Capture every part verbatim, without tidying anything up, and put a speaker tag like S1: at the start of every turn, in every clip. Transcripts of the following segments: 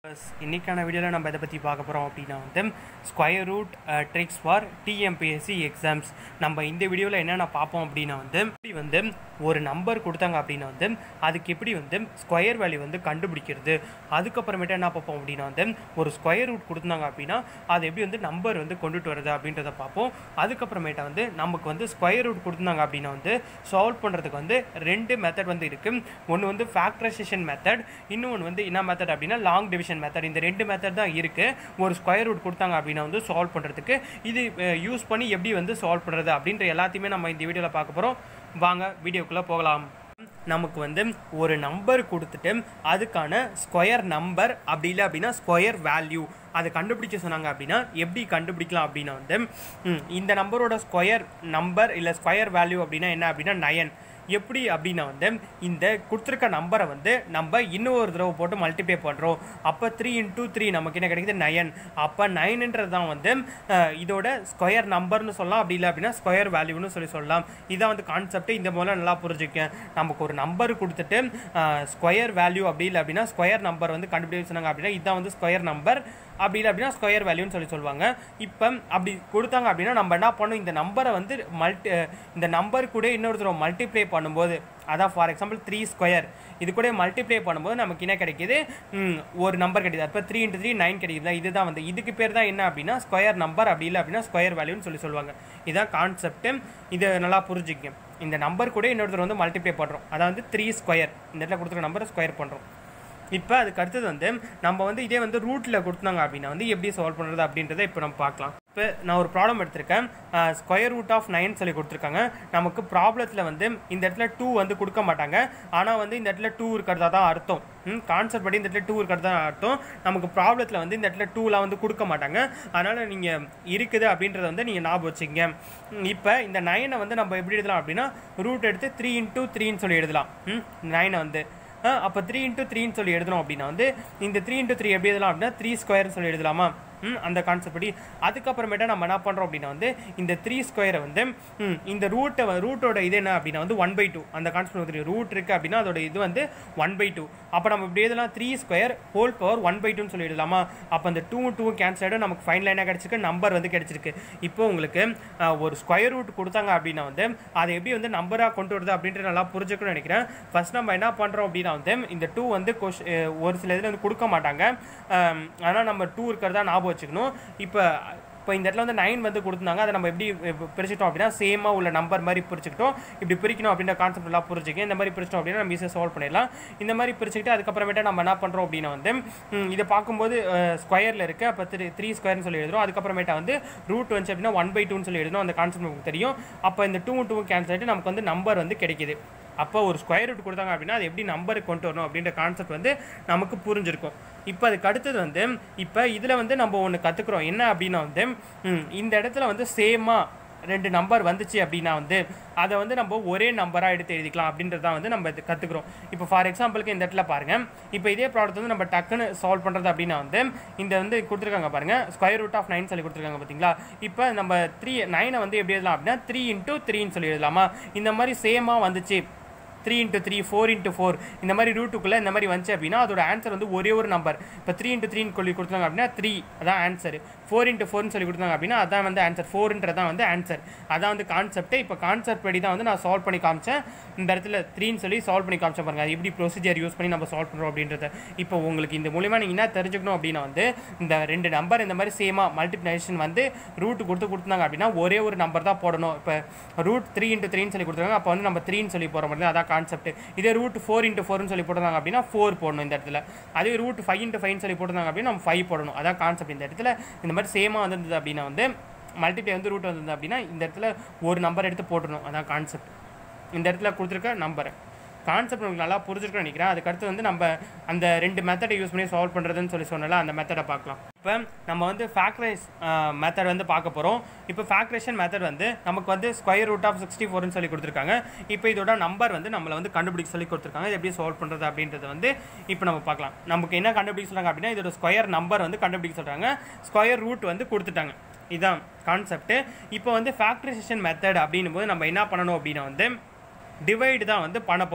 S1: இன்னைக்கான வீடியோவில் நம்ம இதை பற்றி பார்க்க போகிறோம் அப்படின்னா வந்து square root tricks for TNPSC exams. நம்ம இந்த வீடியோவில் என்னென்ன பார்ப்போம் அப்படின்னா வந்து இப்படி வந்து ஒரு நம்பர் கொடுத்தாங்க அப்படின்னா வந்து அதுக்கு எப்படி வந்து ஸ்கொயர் வேல்யூ வந்து கண்டுபிடிக்கிறது, அதுக்கப்புறமேட்டு என்ன பார்ப்போம் அப்படின்னா வந்து ஒரு ஸ்கொயர் ரூட் கொடுத்தாங்க அப்படின்னா அது எப்படி வந்து நம்பர் வந்து கொண்டுட்டு வருது அப்படின்றத பார்ப்போம். அதுக்கப்புறமேட்டா வந்து நமக்கு வந்து ஸ்கொயர் ரூட் கொடுத்தாங்க அப்படின்னா வந்து சால்வ் பண்ணுறதுக்கு வந்து ரெண்டு மெத்தட் வந்து இருக்குது. ஒன்று வந்து ஃபேக்டரைசேஷன் மெத்தட், இன்னொன்று வந்து என்ன மெத்தட் அப்படின்னா லாங் டிவிஷன் மெத்தட். இந்த ரெண்டு மெத்தட் தான் இருக்கு. ஒரு ஸ்கொயர் ரூட் கொடுத்தாங்க அப்படின்னா வந்து சால்வ் பண்றதுக்கு இது யூஸ் பண்ணி எப்படி வந்து சால்வ் பண்றது அப்படின்ற எல்லாத்தையுமே நம்ம இந்த வீடியோல பார்க்க போறோம். வாங்க வீடியோக்குள்ள போகலாம். நமக்கு வந்து ஒரு நம்பர் கொடுத்துட்டு அதுக்கான ஸ்கொயர் நம்பர் அப்படி இல்லை அப்படின்னா ஸ்கொயர் வேல்யூ அதை கண்டுபிடிக்க சொன்னாங்க அப்படின்னா எப்படி கண்டுபிடிக்கலாம் அப்படின்னா வந்து இந்த நம்பரோட ஸ்கொயர் நம்பர் இல்லை ஸ்கொயர் வேல்யூ அப்படின்னா என்ன அப்படின்னா நயன். எப்படி அப்படின்னா வந்து இந்த கொடுத்துருக்க நம்பரை வந்து நம்ம இன்னொரு தடவை போட்டு மல்டிப்ளை பண்ணுறோம். அப்போ த்ரீ இன்டூ த்ரீ நமக்கு என்ன கிடைக்குது நயன். அப்போ நைன்ன்றது தான் வந்து இதோட ஸ்கொயர் நம்பர்னு சொல்லலாம், அப்படி இல்லை அப்படின்னா ஸ்கொயர் வேல்யூன்னு சொல்லி சொல்லலாம். இதான் வந்து கான்செப்ட். இந்த மூலம் நல்லா புரிஞ்சுக்கேன். நமக்கு ஒரு நம்பர் கொடுத்துட்டு ஸ்கொயர் வேல்யூ அப்படி இல்லை அப்படின்னா ஸ்கொயர் நம்பர் வந்து கண்டுபிடிக்க சொன்னாங்க அப்படின்னா இதுதான் வந்து ஸ்கொயர் நம்பர், அப்படி இல்லை அப்படின்னா ஸ்கொயர் வேல்யூன்னு சொல்லி சொல்லுவாங்க. இப்போ அப்படி கொடுத்தாங்க அப்படின்னா நம்ம என்ன பண்ணணும், இந்த நம்பரை வந்து மல்டி இந்த நம்பர் கூட இன்னொரு தடவை மல்டிப்ளை பண்ணும்போது, அதான் ஃபார் எக்ஸாம்பிள் த்ரீ ஸ்கொயர் இது கூட மல்டிப்ளை பண்ணும்போது நமக்கு என்ன கிடைக்குது, ஒரு நம்பர் கிடைக்குது. அப்போ த்ரீ இன்ட்டு த்ரீ நைன் கிடைக்குது. இதுதான் வந்து இதுக்கு பேர் தான் என்ன அப்படின்னா ஸ்கொயர் நம்பர், அப்படி இல்லை அப்படின்னா ஸ்கொயர் வேல்யூன்னு சொல்லி சொல்லுவாங்க. இதுதான் கான்செப்ட். இதை நல்லா புரிஞ்சுக்கங்க. இந்த நம்பர் கூட இன்னொருத்தர் வந்து மல்டிப்ளை பண்ணுறோம், அதான் வந்து த்ரீ ஸ்கொயர். இந்த இடத்துல கொடுத்துருக்க நம்பரை ஸ்கொயர் பண்ணுறோம். இப்போ அதுக்கு அடுத்தது வந்து நம்ம வந்து இதே வந்து ரூட்டில் கொடுத்தாங்க அப்படின்னா வந்து எப்படி சால்வ் பண்ணுறது அப்படின்றத இப்போ நம்ம பார்க்கலாம். இப்போ நான் ஒரு ப்ராப்ளம் எடுத்திருக்கேன். ஸ்கொயர் ரூட் ஆஃப் நைன் சொல்லி கொடுத்துருக்காங்க. நமக்கு ப்ராப்ளத்தில் வந்து இந்த இடத்துல டூ வந்து கொடுக்க மாட்டாங்க, ஆனால் வந்து இந்த இடத்துல டூ இருக்கிறதா தான் அர்த்தம். கான்செப்ட் படி இந்த இடத்துல டூ இருக்கிறதா அர்த்தம். நமக்கு ப்ராப்ளத்தில் வந்து இந்த இடத்துல டூலாம் வந்து கொடுக்க மாட்டாங்க, அதனால் நீங்கள் இருக்குது அப்படின்றத வந்து நீங்கள் ஞாபகம் வச்சுங்க. இப்போ இந்த நைனை வந்து நம்ம எப்படி எழுதலாம் அப்படின்னா ரூட் எடுத்து த்ரீ இன்டூ த்ரீன்னு சொல்லி எழுதலாம். நைனை வந்து அப்போ த்ரீ இன்ட்டு த்ரீன்னு சொல்லி எழுதணும் அப்படின்னா வந்து இந்த த்ரீ இன்ட்டு த்ரீ எப்படி எழுதலாம் அப்படின்னா த்ரீ ஸ்கொயர்னு சொல்லி எழுதலாமா, அந்த கான்செப்ட் படி. அதுக்கப்புறமேட்டா நம்ம என்ன பண்ணுறோம் அப்படின்னா வந்து இந்த த்ரீ ஸ்கொயரை வந்து இந்த ரூட்டை ரூட்டோட இது என்ன அப்படின்னா வந்து ஒன் பை டூ அந்த கான்செப்ட் ரூட் இருக்குது அப்படின்னா அதோட இது வந்து ஒன் பை டூ. அப்போ நம்ம இப்படி எழுதலாம் three square whole power one by டூன்னு சொல்லி எழுதலாமா. அப்போ அந்த டூ டூ கேன்சல் ஆகிடும், நமக்கு ஃபைனல் லைனாக கிடச்சிருக்கு, நம்பர் வந்து கிடச்சிருக்கு. இப்போ உங்களுக்கு ஒரு ஸ்கொயர் ரூட் கொடுத்தாங்க அப்படின்னா வந்து அதை எப்படி வந்து நம்பராக கொண்டு வருது அப்படின்ட்டு நல்லா புரிஞ்சுக்கணும்னு நினைக்கிறேன். ஃபர்ஸ்ட் நம்ம என்ன பண்ணுறோம் அப்படின்னா வந்து இந்த டூ வந்து கொஷ் ஒரு சில இதில் வந்து கொடுக்க மாட்டாங்க, ஆனால் நம்ம டூ இருக்கிறதா ஞாபகம் வச்சுக்கணும். இப்போ இப்போ இந்த இடத்துல வந்து நைன் வந்து கொடுத்துருந்தாங்க, அதை நம்ம எப்படி பிரிச்சுட்டோம் அப்படின்னா சேமாக உள்ள நம்பர் மாதிரி பிரிச்சுக்கிட்டோம். இப்படி பிரிக்கணும் அப்படின்ற கான்செப்ட் எல்லாம் புரிஞ்சுக்கேன். இந்த மாதிரி பிரிச்சிட்டோம் அப்படின்னா நம்ம ஈஸியாக சால்வ் பண்ணிடலாம். இந்த மாதிரி பிரிச்சுக்கிட்டு அதுக்கப்புறமேட்டா நம்ம என்ன பண்ணுறோம் அப்படின்னா வந்து இதை பார்க்கும்போது ஸ்கொயரில் இருக்குது, அப்போ த்ரீ த்ரீ ஸ்கொயர்னு சொல்லி எழுதுறோம். அதுக்கப்புறமேட்டா வந்து ரூட் வந்து அப்படின்னா ஒன் பை டூன்னு சொல்லி எழுதணும், அந்த கான்செப்ட் நமக்கு தெரியும். அப்போ இந்த டூ டூ கேன்சல் ஆகிட்டு நமக்கு வந்து நம்பர் வந்து கிடைக்கிது. அப்போ ஒரு ஸ்கொயர் ரூட் கொடுத்தாங்க அப்படின்னா அது எப்படி நம்பருக்கு கொண்டு வரணும் அப்படின்ற கான்செப்ட் வந்து நமக்கு புரிஞ்சிருக்கும். இப்போ அதுக்கு அடுத்தது வந்து இப்போ இதில் வந்து நம்ம ஒன்று கற்றுக்குறோம் என்ன அப்படின்னா வந்து இந்த இடத்துல வந்து சேமாக ரெண்டு நம்பர் வந்துச்சு அப்படின்னா வந்து அதை வந்து நம்ம ஒரே நம்பராக எடுத்து எழுதிக்கலாம் அப்படின்றத வந்து நம்ம கற்றுக்குறோம். இப்போ ஃபார் எக்ஸாம்பிளுக்கு இந்த இடத்துல பாருங்கள், இப்போ இதே ப்ராப்ளத்தை வந்து நம்ம டக்குன்னு சால்வ் பண்ணுறது அப்படின்னா வந்து இந்த வந்து கொடுத்துருக்காங்க பாருங்கள் ஸ்கொயர் ரூட் ஆஃப் நைன் சொல்லி கொடுத்துருக்காங்க பார்த்தீங்களா. இப்போ நம்ம த்ரீ நைனை வந்து எப்படி எழுதலாம் அப்படின்னா த்ரீ இன்ட்டு த்ரீன்னு சொல்லி எழுதலாமா. இந்த மாதிரி சேமாக வந்துச்சு three into three four into four இந்த மாதிரி ரூட்டுக்குள்ளே இந்த மாதிரி வந்துச்சு அப்படின்னா அதோட ஆன்சர் வந்து ஒரே ஒரு நம்பர். இப்போ த்ரீ இன்ட்டு த்ரீன்னு சொல்லி கொடுத்தாங்க அப்படின்னா த்ரீ அதான் ஆன்சர். ஃபோர் இன்ட்டு ஃபோர்னு சொல்லி கொடுத்தாங்க அப்படின்னா அதான் வந்து ஆன்சர், ஃபோர்ன்றதான் வந்து ஆன்சர். அதான் வந்து கான்செப்ட். இப்போ கான்செப்ட் படி தான் வந்து நான் சால்வ் பண்ணி காமிச்சேன். இந்த இடத்துல த்ரீன்னு சொல்லி சால்வ் பண்ணி காமிச்சேன் பாருங்கள், அது எப்படி ப்ரொசீஜர் யூஸ் பண்ணி நம்ம சால்வ் பண்ணுறோம் அப்படின்றத. இப்போ உங்களுக்கு இந்த மூலிமா நீங்கள் என்ன தெரிஞ்சுக்கணும் அப்படின்னா வந்து இந்த ரெண்டு நம்பர் இந்த மாதிரி சேமாக மல்டிப்ளிகேஷன் வந்து ரூட் கொடுத்து கொடுத்தாங்க அப்படின்னா ஒரே ஒரு நம்பர் தான் போடணும். இப்போ ரூட் த்ரீ இன்ட்டு த்ரீன்னு சொல்லி கொடுத்துருக்காங்க, அப்போ வந்து நம்ம த்ரீன்னு சொல்லி போகிற மாதிரி அதான் கான்செப்ட். இதே ரூட் ஃபோர் இன்ட்டு ஃபோர்னு சொல்லி போட்டாங்க அப்படின்னா ஃபோர் போடணும் இந்த இடத்துல. அதே ரூட் ஃபைவ் இன்ட்டு ஃபைவ்னு சொல்லி போட்டாங்க அப்படின்னா நம்ம ஃபைவ் போடணும், அதான் கான்செப்ட். இந்த இடத்துல இந்த மாதிரி சேமாக வந்திருந்தது அப்படின்னா வந்து மல்டிப்ளை வந்து ரூட் வந்திருந்தது அப்படின்னா இந்த இடத்துல ஒரு நம்பர் எடுத்து போட்டணும், அதான் கான்செப்ட். இந்த இடத்துல கொடுத்துருக்க நம்பரை கான்செப்ட் உங்களுக்கு நல்லா புரிஞ்சிருக்குன்னு நினைக்கிறேன். அதுக்கடுத்து வந்து நம்ம அந்த ரெண்டு மெத்தடை யூஸ் பண்ணி சால்வ் பண்ணுறதுன்னு சொல்லி சொன்னால அந்த மெத்தடை பார்க்கலாம். இப்போ நம்ம வந்து ஃபேக்டரைஸ் மெத்தட் வந்து பார்க்க போகிறோம். இப்போ ஃபேக்டரேஷன் மெத்தட் வந்து நமக்கு வந்து ஸ்கொயர் ரூட் ஆஃப் சிக்ஸ்டி ஃபோர்னு சொல்லி கொடுத்துருக்காங்க. இப்போ இதோட நம்பர் வந்து நம்மளை வந்து கண்டுபிடிக்க சொல்லி கொடுத்துருக்காங்க. இது எப்படி சால்வ் பண்ணுறது அப்படின்றது வந்து இப்போ நம்ம பார்க்கலாம். நமக்கு என்ன கண்டுபிடிக்க சொல்கிறாங்க அப்படின்னா இதோட ஸ்கொயர் நம்பர் வந்து கண்டுபிடிக்க சொல்கிறாங்க, ஸ்கொயர் ரூட் வந்து கொடுத்துட்டாங்க. இதுதான் கான்செப்ட். இப்போ வந்து ஃபேக்டரைசேஷன் மெத்தட் அப்படின்னும் போது நம்ம என்ன பண்ணணும் அப்படின்னா வந்து டிவைடு தான் வந்து பண்ண போகிறோம்.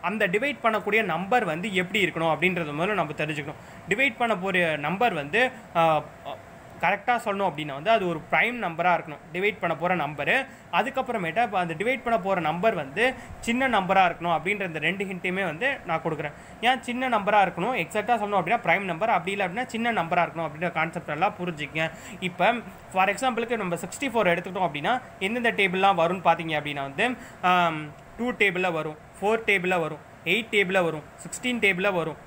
S1: அந்த டிவைட் பண்ணக்கூடிய நம்பர் வந்து எப்படி இருக்கணும் அப்படின்றத முதல்ல நம்ம தெரிஞ்சுக்கணும். டிவைட் பண்ண போகிற நம்பர் வந்து கரெக்டாக சொல்லணும் அப்படின்னா வந்து அது ஒரு ப்ரைம் நம்பராக இருக்கணும் டிவைட் பண்ண போகிற நம்பரு. அதுக்கப்புறமேட்டா இப்போ அந்த டிவைட் பண்ண போகிற நம்பர் வந்து சின்ன நம்பராக இருக்கணும் அப்படின்ற இந்த ரெண்டு ஹிண்ட்டையுமே வந்து நான் கொடுக்குறேன். ஏன் சின்ன நம்பராக இருக்கணும் எக்ஸாக்டாக சொல்லணும் அப்படின்னா ப்ரைம் நம்பர், அப்படி இல்லை அப்படின்னா சின்ன நம்பராக இருக்கணும் அப்படின்ற கான்செப்ட் எல்லாம் புரிஞ்சுக்கங்க. இப்போ ஃபார் எக்ஸாம்பிளுக்கு நம்ம சிக்ஸ்டி ஃபோர் எடுத்துக்கிட்டோம் அப்படின்னா எந்தெந்த டேபிள்லாம் வரும்னு பார்த்தீங்க அப்படின்னா வந்து டூ டேபிளில் வரும், ஃபோர் டேபிளில் வரும், எயிட் டேபிளில் வரும், சிக்ஸ்டீன் டேபிளில் வரும்.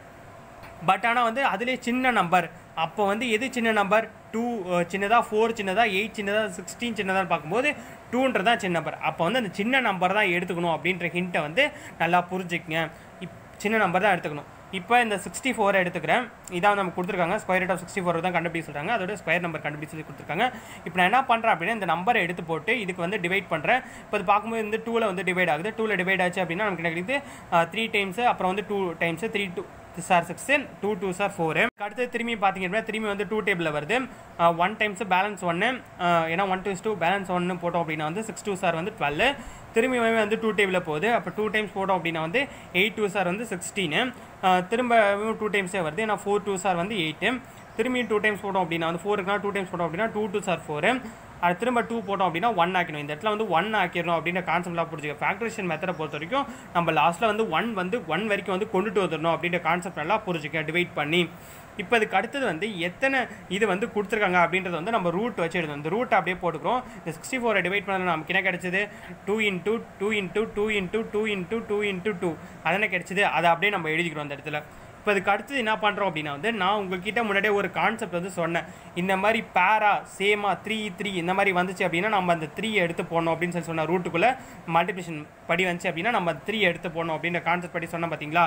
S1: பட் ஆனால் வந்து அதுலேயே சின்ன நம்பர் அப்போ வந்து எது சின்ன நம்பர் டூ சின்னதாக, ஃபோர் சின்னதாக, எயிட் சின்னதாக, சிக்ஸ்டீன் சின்னதாக பார்க்கும்போது டூன்றது தான் சின்ன நம்பர். அப்போ வந்து அந்த சின்ன நம்பர் தான் எடுத்துக்கணும் அப்படின்ற ஹிண்ட்டை வந்து நல்லா புரிஞ்சுக்கங்க. இப் சின்ன நம்பர் தான் எடுத்துக்கணும். இப்போ இந்த சிக்ஸ்டி ஃபோரை எடுத்துக்கிறேன். இதான் நம்ம கொடுத்துருக்காங்க square root of sixty four தான் கண்டுபிடிச்சு சொல்கிறாங்க, அதோட ஸ்கொயர் நம்பர் கண்டுபிடிச்சு சொல்லி கொடுத்துருக்காங்க. இப்போ நான் என்ன பண்ணுறேன் அப்படின்னா இந்த நம்பரை எடுத்து போட்டு இதுக்கு வந்து டிவைட் பண்ணுறேன். இப்போ அது பார்க்கும்போது வந்து டூவில் வந்து டிவைட் ஆகுது. டூவில் டிவைட் ஆச்சு அப்படின்னா நமக்கு கிடைக்குது த்ரீ டைம்ஸு, அப்புறம் வந்து two times, three two za six, two two za four. அடுத்து திரும்பி பார்த்தீங்க அப்படின்னா திரும்பி வந்து டூ டேபிளில் வருது. ஒன் டைம்ஸு பேலன்ஸ் ஒன்று, ஏன்னா ஒன் டூ டூ பேலன்ஸ் ஒன்று போட்டோம் அப்படின்னா வந்து சிக்ஸ் டூ சார் வந்து டுவெல். திரும்பி வந்து டூ டேபிளில் போகுது. அப்போ டூ டைம்ஸ் போட்டோம் அப்படின்னா வந்து எயிட் டூ சார் வந்து சிக்ஸ்டீனு. திரும்ப டூ டைம்ஸே வருது, ஏன்னா ஃபோர் டூ சார் வந்து எயிட்டு. திரும்பி டூ டைம்ஸ் போட்டோம் அப்படின்னா வந்து ஃபோருக்குனா டூ டைம்ஸ் போட்டோம் அப்படின்னா டூ டூ சார் ஃபோரு. அது திரும்ப டூ போட்டோம் அப்படின்னா ஒன் ஆக்கணும். இந்த இடத்துல வந்து ஒன் ஆக்கிடணும் அப்படின்ற கான்செப்ட்லாம் புரிஞ்சுக்க. ஃபேக்டரேஷன் மெத்தடை பொறுத்த வரைக்கும் நம்ம லாஸ்ட்டில் வந்து ஒன் வந்து ஒன் வரைக்கும் வந்து கொண்டுட்டு வந்துடணும் அப்படின்ற கான்செப்ட் எல்லாம் புரிஞ்சுக்க டிவைட் பண்ணி. இப்போ இதுக்கு அடுத்தது வந்து எத்தனை இது வந்து கொடுத்துருக்காங்க அப்படின்றத வந்து நம்ம ரூட் வச்சு எடுக்கணும். இந்த ரூட் அப்படியே போட்டுக்கிறோம். இந்த சிக்ஸ்டி ஃபோரை டிவைட் பண்ணல நமக்கு என்ன கிடைச்சது two into two into two into two into two into two அதென்ன கிடைச்சது, அதை அப்படியே நம்ம எழுதிக்கிறோம் அந்த இடத்துல. இப்போ இதுக்கு அடுத்தது என்ன பண்ணுறோம் அப்படின்னா வந்து நான் உங்ககிட்ட முன்னாடியே ஒரு கான்செப்ட் வந்து சொன்னேன். இந்த மாதிரி பேரா சேமா த்ரீ த்ரீ இந்த மாதிரி வந்துச்சு அப்படின்னா நம்ம அந்த த்ரீ எடுத்து போடணும் அப்படின்னு சொல்லி சொன்ன ரூட்டுக்குள்ளே மல்டிப்ளிகேஷன் படி வந்துச்சு அப்படின்னா நம்ம த்ரீ எடுத்து போடணும் அப்படின்ற கான்செப்ட் படி சொன்னோம் பார்த்தீங்களா.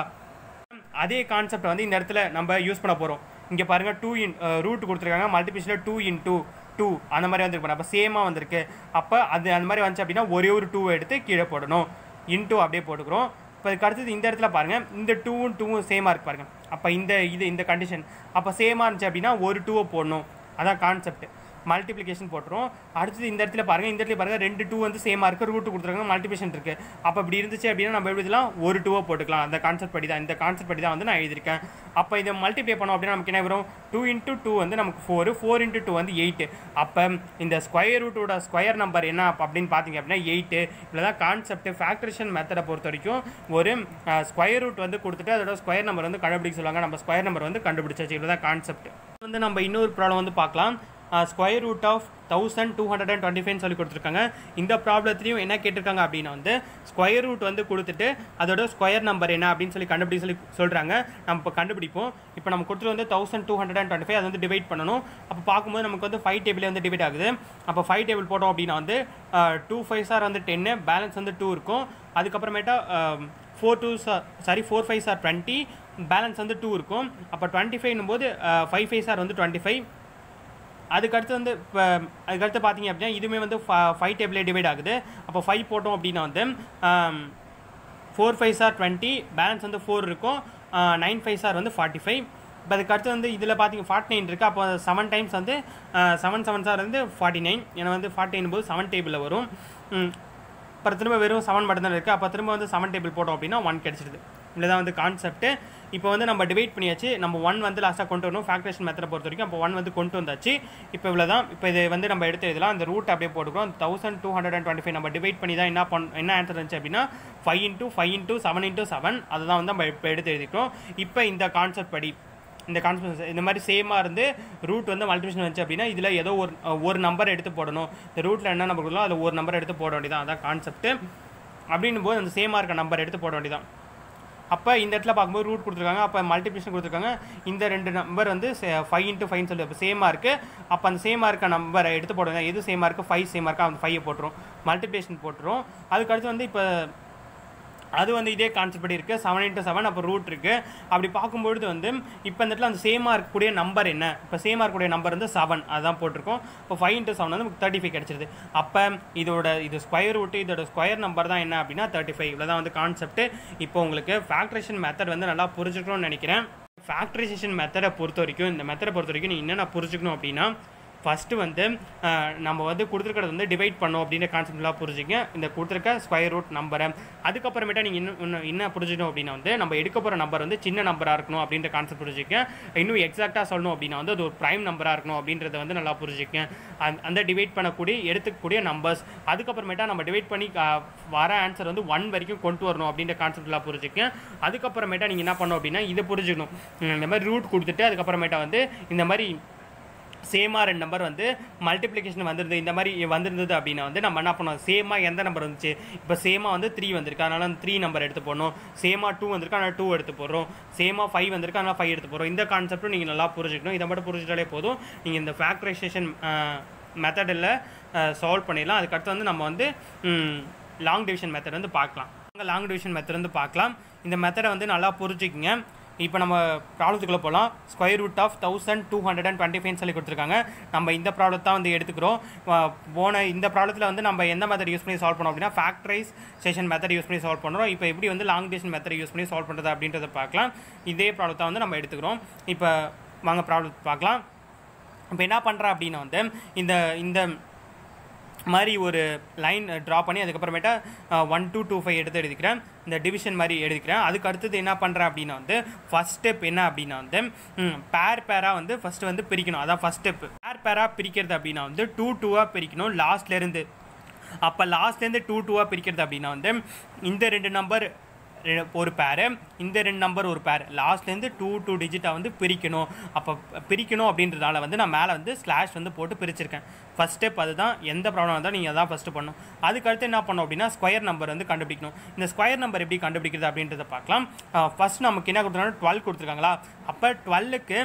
S1: அதே கான்செப்ட் வந்து இந்த இடத்துல நம்ம யூஸ் பண்ண போகிறோம். இங்கே பாருங்கள் டூ இன் ரூட் கொடுத்துருக்காங்க, மல்டிப்ளிகேஷனில் டூ இன்டூ டூ அந்த மாதிரி வந்துருக்கு. அப்போ சேமாக வந்திருக்கு. அப்போ அது அந்த மாதிரி வந்துச்சு அப்படின்னா ஒரே ஒரு டூ எடுத்து கீழே போடணும். இன்டூ அப்படியே போட்டுக்கிறோம். இப்போ அதுக்கு அடுத்தது இந்த இடத்துல பாருங்கள் இந்த டூவும் டூவும் சேமாக இருக்குது பாருங்கள். அப்போ இந்த இது இந்த கண்டிஷன் அப்போ சேமாக இருந்துச்சு அப்படின்னா ஒரு டூவை போடணும். அதான் கான்செப்ட். மல்டிப்ளிகேஷன் போட்டுரும். அடுத்தது இந்த இடத்துல பாருங்கள் இந்த இடத்துல பாருங்கள் ரெண்டு டூ வந்து சேமாக இருக்குது, ரூட்டு கொடுத்துருக்காங்க, மல்டிப்ளிகேஷன் இருக்குது. அப்போ இப்படி இருந்துச்சு அப்படின்னா நம்ம எப்படி இதெல்லாம் ஒரு டூவை போட்டுக்கலாம். அந்த கான்செப்ட் படி தான் இந்த கான்செப்ட் படி தான் வந்து நான் எழுதியிருக்கேன். அப்போ இதை மல்டிப்ளை பண்ணோம் அப்படின்னா நமக்கு என்ன வரும் டூ இன்ட்டு டூ வந்து நமக்கு ஃபோர், ஃபோர் இன்ட்டு டூ வந்து எயிட்டு. அப்போ இந்த ஸ்கொயர் ரூட்டோட ஸ்கொயர் நம்பர் என்ன அப்படின்னு பார்த்தீங்க அப்படின்னா எயிட்டு. இவ்வளோ தான் கான்செப்ட். ஃபேக்டரேஷன் மெத்தடை பொறுத்த வரைக்கும் ஒரு ஸ்கொயர் ரூட் வந்து கொடுத்துட்டு அதோட ஸ்கொயர் நம்பர் வந்து கண்டுபிடிக்க சொல்லுவாங்க. நம்ம ஸ்கொயர் நம்பர் வந்து கண்டுபிடிச்சாச்சு. இவ்வளோ தான் கான்செப்ட். வந்து நம்ம இன்னொரு ப்ராப்ளம் வந்து பார்க்கலாம். Square root of thousand two hundred and twenty five சொல்லி கொடுத்துருக்காங்க. இந்த ப்ராப்ளத்துலையும் என்ன கேட்டிருக்காங்க அப்படின்னா வந்து ஸ்கொயர் ரூட் வந்து கொடுத்துட்டு அதோட ஸ்கொயர் நம்பர் என்ன அப்படின்னு சொல்லி கண்டுபிடிக்க சொல்லி சொல்கிறாங்க. நம்ம இப்போ கண்டுபிடிப்போம். இப்போ நம்ம கொடுத்துட்டு வந்து thousand two hundred and twenty five அதை வந்து டிவைட் பண்ணணும். அப்போ பார்க்கும்போது நமக்கு வந்து ஃபைவ் டேபிளே வந்து டிவைட் ஆகுது. அப்போ ஃபைவ் டேபிள் போட்டோம் அப்படின்னா வந்து டூ ஃபைவ் சார் வந்து டென்னு, பேலன்ஸ் வந்து டூ இருக்கும். அதுக்கப்புறமேட்டா four two za sorry four five za twenty, balance வந்து டூ இருக்கும். அப்போ டுவெண்ட்டி ஃபைவ்னும் போது ஃபைவ் ஃபைவ் சார் வந்து டுவெண்ட்டி ஃபைவ். அதுக்கடுத்து வந்து இப்போ அதுக்கடுத்து பார்த்தீங்க அப்படின்னா இதுவுமே வந்து ஃபைவ் டேபிளே டிவைட் ஆகுது. அப்போ ஃபைவ் போட்டோம் அப்படின்னா வந்து four five za twenty, balance வந்து ஃபோர் இருக்கும். நைன் ஃபைவ் சார் வந்து ஃபார்ட்டி ஃபைவ். இப்போ அதுக்கடுத்து வந்து இதில் பார்த்தீங்க ஃபார்ட்டி நைன் இருக்குது. அப்போ செவன் டைம்ஸ் வந்து செவன் செவன் சார் வந்து ஃபார்ட்டி நைன். ஏன்னா வந்து ஃபார்ட்டி நைன் போது செவன் டேபிளில் வரும். அப்புறம் திரும்ப வெறும் செவன் மட்டும் தான் இருக்குது. அப்போ திரும்ப வந்து செவன் டேபிள் போட்டோம் அப்படின்னா ஒன் கிடச்சிடுது. இதுதான் வந்து கான்செப்ட். இப்போ வந்து நம்ம டிவைட் பண்ணியாச்சு. நம்ம ஒன் வந்து லாஸ்ட்டாக கொண்டு வரணும் ஃபேக்டரேஷன் மெத்தடை பொறுத்த வரைக்கும். அப்போ ஒன் வந்து கொண்டு வந்தாச்சு. இப்போ இவ்வளோ தான். இப்போ இது வந்து நம்ம எடுத்து இதெல்லாம் அந்த ரூட் அப்படியே போட்டுக்கிறோம். Thousand two hundred and twenty five நம்ம டிவைட் பண்ணி தான் என்ன பண் என்ன ஆன்சர் இருந்துச்சு அப்படின்னா five into five into seven into seven அதுதான் வந்து நம்ம இப்போ எடுத்து எழுதிக்கிறோம். இப்போ இந்த கான்செப்ட் படி இந்த கான்செப்ட் இந்த மாதிரி சேமாக இருந்து ரூட் வந்து மல்டிபிளிகேஷன் வந்துச்சு அப்படின்னா இதில் ஏதோ ஒரு ஒரு நம்பர் எடுத்து போடணும். இந்த ரூட்டில் என்ன நம்பர் கொடுக்கலாம் அதில் ஒரு நம்பர் எடுத்து போட வேண்டியதான். அதான் கான்செப்ட். அப்படின்னும் போது அந்த சேமாக இருக்க நம்பர் எடுத்து போட வேண்டியதான். அப்போ இந்த இடத்துல பார்க்கும்போது ரூட் கொடுத்துருக்காங்க, அப்போ மல்டிப்ளிகேஷன் கொடுத்துருக்காங்க. இந்த ரெண்டு நம்பர் வந்து ஃபைவ் இன்ட்டு ஃபைவ்னு சொல்லி அப்போ சேமாக இருக்குது. அப்போ அந்த சேமாக இருக்க நம்பரை எடுத்து போடுங்க. எது சேமாக இருக்குது ஃபைவ் சேமாக இருக்கா அந்த ஃபைவை போட்டுரும், மல்டிப்ளிகேஷன் போட்டுரும். அதுக்கடுத்து வந்து இப்போ அது வந்து இதே கான்செப்ட் படி இருக்குது. செவன் இன்ட்டு செவன் அப்போ ரூட் இருக்குது. அப்படி பார்க்கும்பொழுது வந்து இப்போ இந்த இடத்துல அந்த சேமாக இருக்கக்கூடிய நம்பர் என்ன, இப்போ சேமாக இருக்கக்கூடிய நம்பர் வந்து செவன் அதுதான் போட்டிருக்கோம். இப்போ ஃபைவ் இன்ட்டு செவன் வந்து நமக்கு தேர்ட்டி ஃபைவ் கிடச்சிருது. அப்போ இதோட இது ஸ்கொயர் ரூட்டு இதோட ஸ்கொயர் நம்பர் தான் என்ன அப்படின்னா தேர்ட்டி ஃபைவ். இவ்வளோ தான் வந்து கான்செப்ட். இப்போ உங்களுக்கு ஃபேக்டரேஷன் மெத்தட் வந்து நல்லா புரிஞ்சுக்கணும்னு நினைக்கிறேன். ஃபேக்டரைசேஷன் மெத்தடை பொறுத்த வரைக்கும் இந்த மெத்தடை பொறுத்த வரைக்கும் நீங்கள் என்னென்ன புரிஞ்சுக்கணும் அப்படின்னா ஃபஸ்ட்டு வந்து நம்ம வந்து கொடுத்துருக்கிறது வந்து டிவைட் பண்ணோம் அப்படின்ற கான்செப்ட்லாம் புரிஞ்சுங்க. இந்த கொடுத்துருக்க ஸ்கொயர் ரூட் நம்பரை அதுக்கப்புறமேட்டா நீங்கள் இன்னும் இன்னும் என்ன புரிஞ்சுக்கணும் அப்படின்னா வந்து நம்ம எடுக்க போகிற நம்பர் வந்து சின்ன நம்பராக இருக்கணும் அப்படின்ற கான்செப்ட் புரிஞ்சுக்க. இன்னும் எக்ஸாக்டாக சொல்லணும் அப்படின்னா வந்து அது ஒரு ப்ரைம் நம்பராக இருக்கணும் அப்படின்றத வந்து நல்லா புரிஞ்சுக்க. அந்த டிவைட் பண்ணக்கூடிய எடுத்துக்கக்கூடிய நம்பர்ஸ் அதுக்கப்புறமேட்டா நம்ம டிவைட் பண்ணி வர ஆன்சர் வந்து ஒன் வரைக்கும் கொண்டு வரணும் அப்படின்ற கான்செப்ட்லாம் புரிஞ்சுக்க. அதுக்கப்புறமேட்டா நீங்கள் என்ன பண்ணணும் அப்படின்னா இதை புரிஞ்சுக்கணும். இந்த மாதிரி ரூட் கொடுத்துட்டு அதுக்கப்புறமேட்டா வந்து இந்த மாதிரி சேமாக ரெண்டு நம்பர் வந்து மல்டிப்ளிகேஷன் வந்துருது இந்த மாதிரி வந்துருந்தது அப்படின்னா வந்து நம்ம என்ன பண்ணோம், சேமாக எந்த நம்பர் வந்துச்சு, இப்போ சேமாக வந்து த்ரீ வந்திருக்கு அதனால் அந்த த்ரீ நம்பர் எடுத்து போடணும். சேமாக டூ வந்திருக்கு அதனால் டூ எடுத்து போடுறோம். சேமாக ஃபைவ் வந்திருக்கு அதனால் ஃபைவ் எடுத்து போடுறோம். இந்த கான்செப்ட்டும் நீங்கள் நல்லா புரிஞ்சுக்கணும். இதை மட்டும் புரிஞ்சுட்டாலே போதும், நீங்கள் இந்த ஃபேக்டரைசேஷன் மெத்தடில் சால்வ் பண்ணிடலாம். அதுக்கடுத்து வந்து நம்ம வந்து லாங் டிவிஷன் மெத்தட் வந்து பார்க்கலாம். லாங் டிவிஷன் மெத்தட் வந்து பார்க்கலாம். இந்த மெத்தடை வந்து நல்லா புரிஞ்சுக்கிங்க. இப்போ நம்ம ப்ராப்ளத்துக்குள்ளே போகலாம். Square root of thousand two hundred and twenty five சொல்லி கொடுத்துருக்காங்க. நம்ம இந்த ப்ராப்ளம் தான் வந்து எடுத்துக்கிறோம். போன இந்த ப்ராப்ளத்தில் வந்து நம்ம எந்த மெத்தட் யூஸ் பண்ணி சால்வ் பண்ணோம் அப்படின்னா ஃபேக்டரைஸ் செஷன் மெத்தட் யூஸ் பண்ணி சால்வ் பண்ணுறோம். இப்போ எப்படி வந்து லாங் டிவிஷன் மெத்தட் யூஸ் பண்ணி சால்வ் பண்ணுறது அப்படின்றத பார்க்கலாம். இதே ப்ராப்ளத்தை வந்து நம்ம எடுத்துக்கிறோம். இப்போ வாங்க ப்ராப்ளம் பார்க்கலாம். இப்போ என்ன பண்ணுறேன் அப்படின்னா வந்து இந்த இந்த மாதிரி ஒரு லைன் ட்ரா பண்ணி அதுக்கப்புறமேட்டா ஒன் டூ டூ ஃபைவ் எடுத்து எழுதிக்கிறேன். இந்த டிவிஷன் மாதிரி எழுதிக்கிறேன். அதுக்கு அடுத்தது என்ன பண்ணுறேன் அப்படின்னா வந்து ஃபஸ்ட் ஸ்டெப் என்ன அப்படின்னா வந்து பேர் பேராக வந்து ஃபஸ்ட்டு வந்து பிரிக்கணும். அதான் ஃபஸ்ட் ஸ்டெப். பேர் பேராக பிரிக்கிறது அப்படின்னா வந்து டூ டூவாக பிரிக்கணும் லாஸ்ட்லேருந்து. அப்போ லாஸ்ட்லேருந்து டூ டூவாக பிரிக்கிறது அப்படின்னா வந்து இந்த ரெண்டு நம்பர் ஒரு பேரு, இந்த ரெண்டு நம்பர் ஒரு பேர், லாஸ்ட்லேருந்து டூ டூ டிஜிட்டாக வந்து பிரிக்கணும். அப்போ பிரிக்கணும் அப்படின்றதால வந்து நான் மேலே வந்து ஸ்லாஷ் வந்து போட்டு பிரிச்சிருக்கேன். ஃபஸ்ட் ஸ்டெப் அதுதான். எந்த ப்ராப்ளம் இருந்தால் நீங்கள் அதான் ஃபஸ்ட்டு பண்ணணும். அதுக்கடுத்து என்ன பண்ணோம் அப்படின்னா ஸ்கொயர் நம்பர் வந்து கண்டுபிடிக்கணும். இந்த ஸ்கொயர் நம்பர் எப்படி கண்டுபிடிக்கிறது அப்படின்றத பார்க்கலாம். ஃபஸ்ட் நமக்கு என்ன கொடுத்துருக்காங்க, டுவெல் கொடுத்துருக்காங்களா. அப்போ டுவெல்லுக்கு